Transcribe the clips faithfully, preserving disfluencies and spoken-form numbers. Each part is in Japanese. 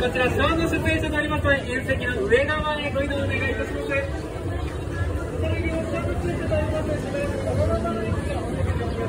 こちらショーの出演者となりますので、宴席の上側へご移動お願いいたします。それにお出演者となりますので、しばらくそのままの位置でお願いいたします。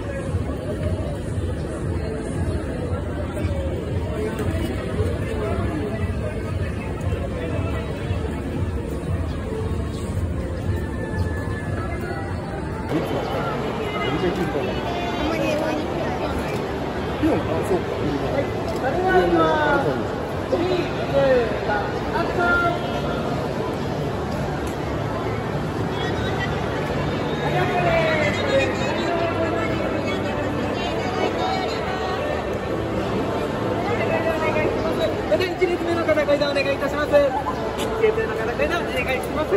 一列目の方、階段お願いいたします。一列目の方、階段お願いします。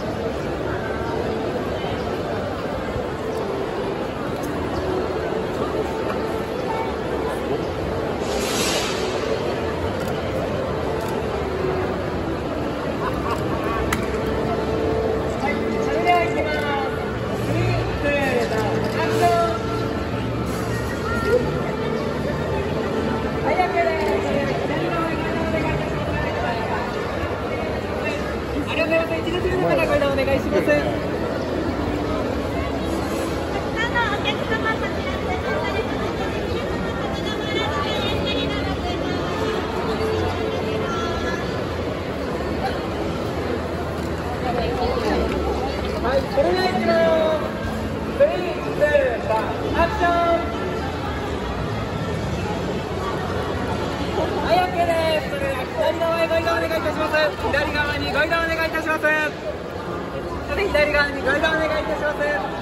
左側にご移動お願いいたします。左側にご移動お願いいたします。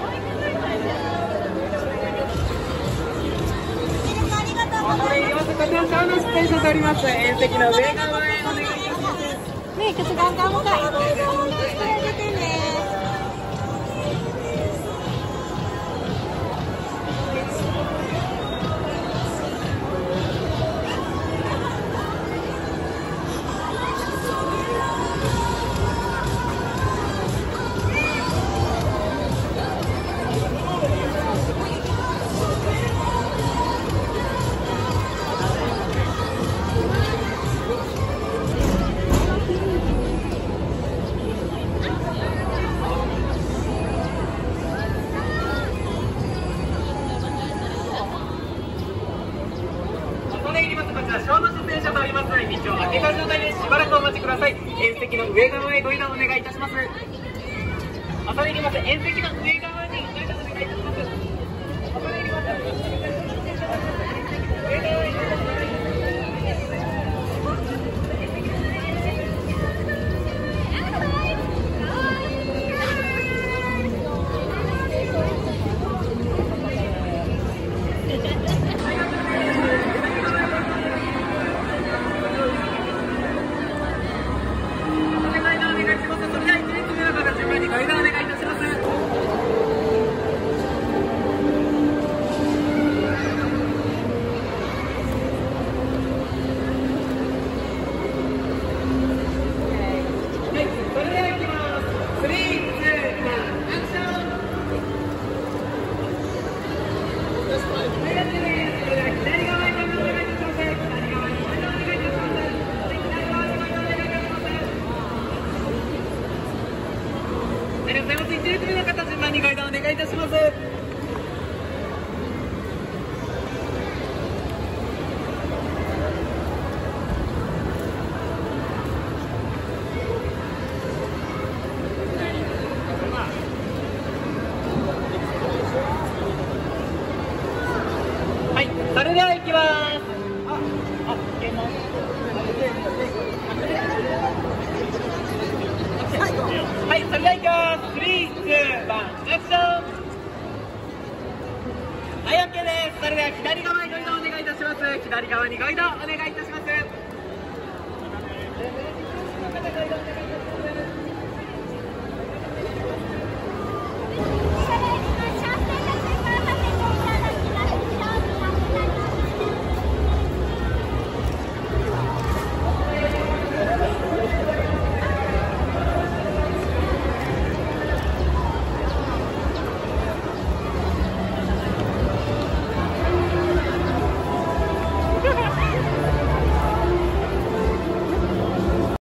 恐れ入ります。こちらショーの出演者とおります。宴席の上側へお願いいたします。 네, 계속 안 가면 가. 해야 되네.宴席の上側へご移動お願いいたします。恐れ入ります。宴席の上側にご移動お願いいたします。恐れ入ります。上側へご移動お願いします。それでは行きます。あ、あ、行けます。はい、それでは行きます。スリー、ツー、ワン、アクション。はい、オッケーです。それでは左側にご移動お願いいたします。左側にご移動お願いいたします。